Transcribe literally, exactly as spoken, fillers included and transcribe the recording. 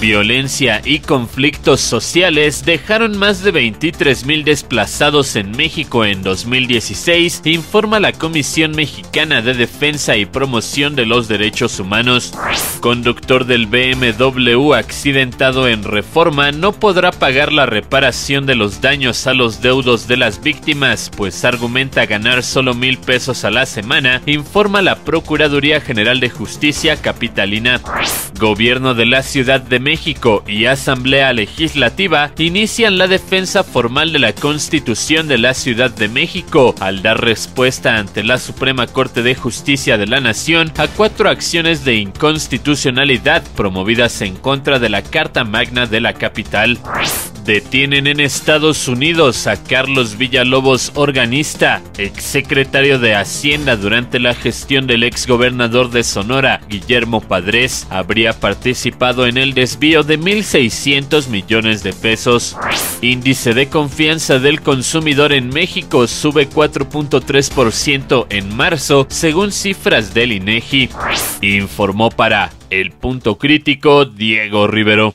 Violencia y conflictos sociales dejaron más de veintitrés mil desplazados en México en dos mil dieciséis, informa la Comisión Mexicana de Defensa y Promoción de los Derechos Humanos. Conductor del B M W accidentado en Reforma no podrá pagar la reparación de los daños a los deudos de las víctimas, pues argumenta ganar solo mil pesos a la semana, informa la Procuraduría General de Justicia capitalina. Gobierno de la Ciudad de México y Asamblea Legislativa inician la defensa formal de la Constitución de la Ciudad de México, al dar respuesta ante la Suprema Corte de Justicia de la Nación a cuatro acciones de inconstitucionalidad promovidas en contra de la Carta Magna de la capital. Detienen en Estados Unidos a Carlos Villalobos Organista, exsecretario de Hacienda durante la gestión del exgobernador de Sonora, Guillermo Padres. Habría participado en el desvío de mil seiscientos millones de pesos. Índice de confianza del consumidor en México sube cuatro punto tres por ciento en marzo, según cifras del INEGI. Informó para El Punto Crítico Diego Rivero.